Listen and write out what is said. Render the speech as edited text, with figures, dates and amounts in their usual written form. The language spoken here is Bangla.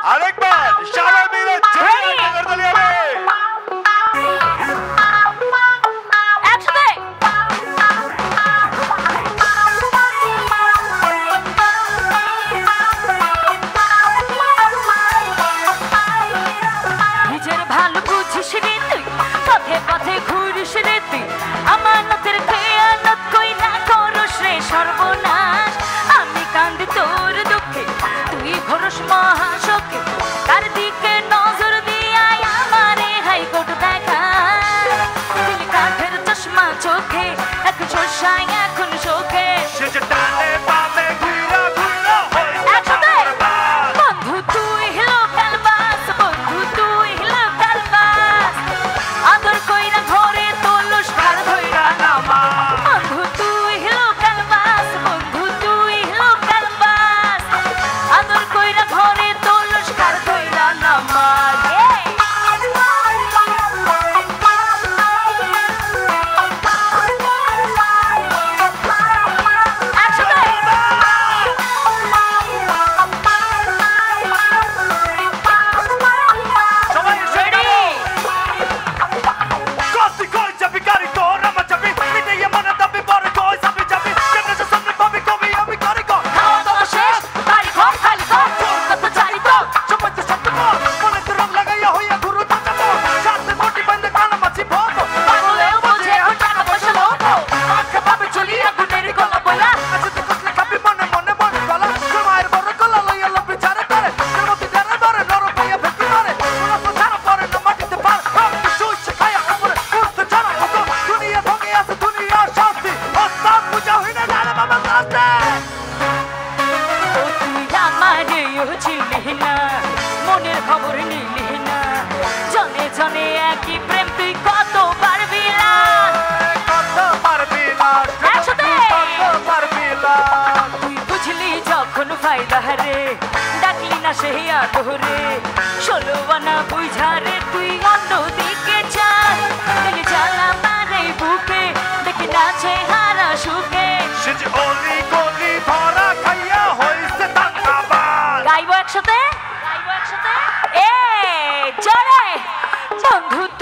আরেকবার সবাই মিলে জোরে করতালি হবে। নিজের ভালো বুঝিস রে তুই, পথে পথে ঘুরিস রে তুই, আমানতের খেয়ানত কইরা করস রে সর্বনাশ। আমি কান্দি তোর দুঃখে, তুই ঘরস মহাশোকে, কার দিকে নজর দিয়াই আমারে হাইকোর্ট দেখা। দিল কাঠের চশমা চোখে, এক শোষায় এখন শোকে। সে যে টানে পাবে ঘুরা ঘুরা একসাথে বন্ধু তুই লোকাল বাস, বন্ধু তুই লোকাল বাস, আদর কইরা ঘরে তোলস ঘর ধইরা নামা। বন্ধু তুই লোকাল বাস, বন্ধু তুই লোকাল বাস, আদর কইরা ঘরে তোলস ঘর ধইরা নামা। মনের খবর নিলি না, জনে জনে একই প্রেম তুই কত পারবি না, কত পারবি না, একসাথে কত পারবি না। তুই বুঝলি যখন ফায়দা রে, ডাকলি না সেই আদরে, 16 আনা বুঝা রে তুই অন্য দিকে চাস। দিল জ্বালা মারে বুকে, দেখি নাচে হারা সুখে। সে যে অলি গলি ধরা খাইয়া হইছে দাঙ্গাবাজ। গাইবো একসাথে, গাইবো একসাথে, এ জোরে বন্ধু